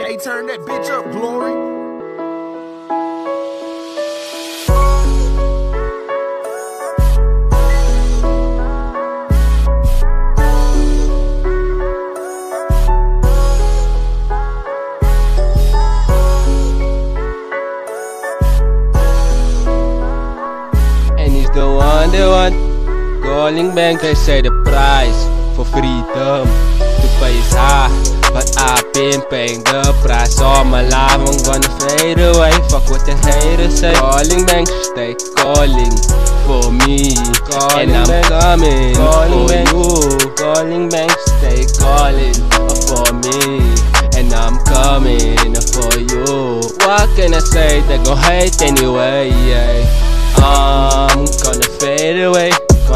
Hey, turn that bitch up, Glory. The one calling bank, they say the price for freedom to pay is high, but I've been paying the price all my life. I'm gonna fade away, fuck what the haters say. Calling bank, stay calling for me, and I'm coming for you. Calling bank, stay calling for me, and I'm coming for you. What can I say? They gon' hate anyway, yeah. I'm gonna fade away,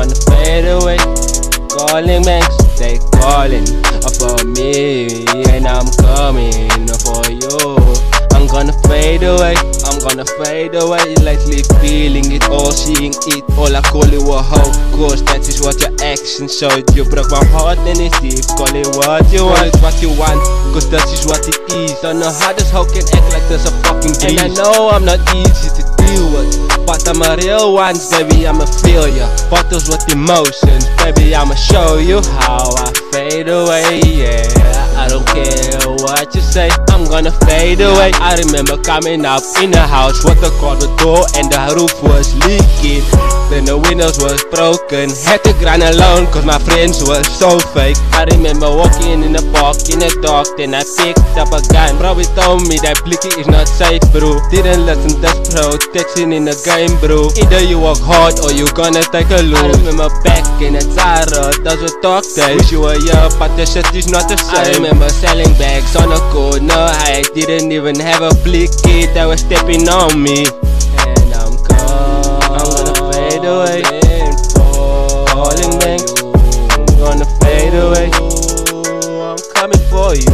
calling banks, they calling for me, and I'm coming for you. I'm gonna fade away, lately feeling it all, seeing it all. I call it a hoe, cause that is what your actions showed. You broke my heart and it's deep, call it what you want, what you want, cause that is what it is. Don't know how this hoe can act like there's a fucking breeze. And I know I'm not easy to deal with, but I'm a real one, baby, I'ma feel ya. Bottles with emotions, baby, I'ma show you how I fade away, yeah. I don't care what you say, I'm gonna fade away. I remember coming up in the house with the car, the door and the roof was leaking. Then the windows was broken, had to grind alone cause my friends were so fake. I remember walking in the park in the dark, then I picked up a gun. Bro, he told me that blicky is not safe, bro. Didn't listen, that's protection in the game, bro. Either you work hard or you gonna take a loss. I remember back in the Zara, those were dark days. Wish you were here, but the shit is not the same. I remember selling bags on the corner, I didn't even have a blicky, they were stepping on me. And I'm gonna fade away, calling back, I'm gonna fade away. I'm coming for you,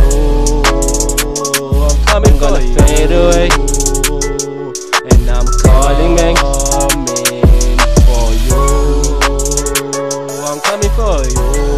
I'm gonna fade away, and I'm calling back, coming for you, I'm coming for you.